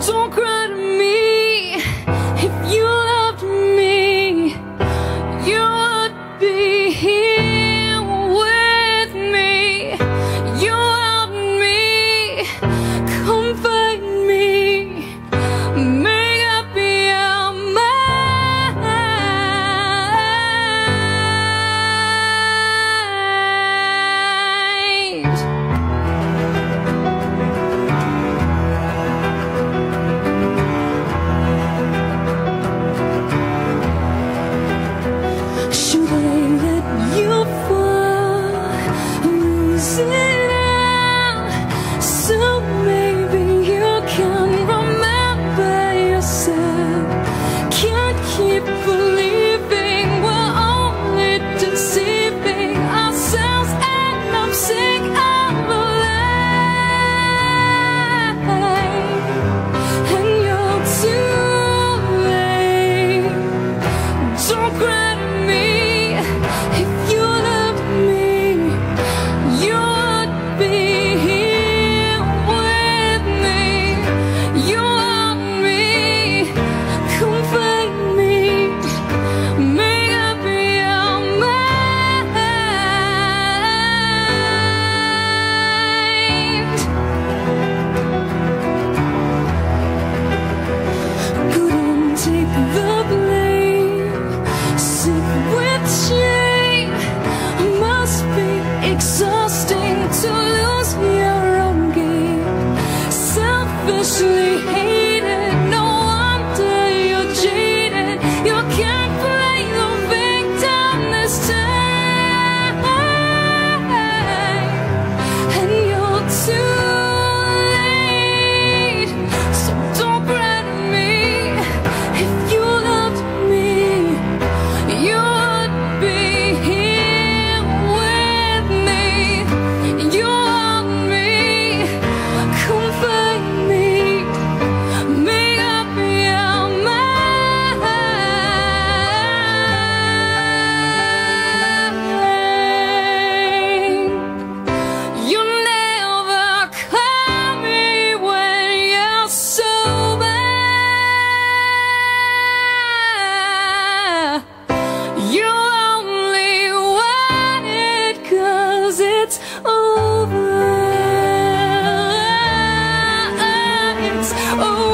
don't cry to me. If you loved me, you would be here with me. You helped me, comfort me, make up your mind. Should I let you fall, lose it all, so maybe you can remember yourself? Can't keep believing we're only deceiving ourselves, and I'm sick of the lie, and you're too late. Don't cry to me. If you loved me, you would be here with me. You help me, comfort me, make up your mind. Couldn't take the blame, sick with shame. Must be exhausting to lose your own game. Selfishly hated, no wonder you're jaded. You can't play the victim this time, and you're too late. So don't cry to me. If you loved me, you would be here with me. You help me, comfort me, make up your mind. You never call me when you're sober. You only want it 'cause it's over. It's over.